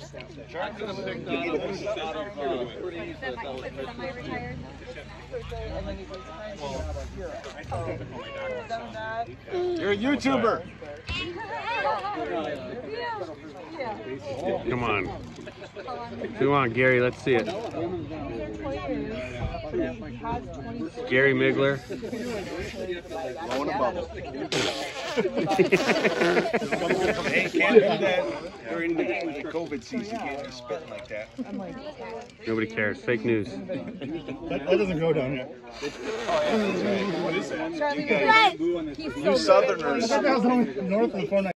You're a YouTuber. Come on. Come on, Gary, let's see it. Gary Migler. Blowing a bubble. Hey, can't do that during the COVID season. Can't be spitting like that. Nobody cares. Fake news. That doesn't go down here. What is that? You Southerners. That was north of the 490.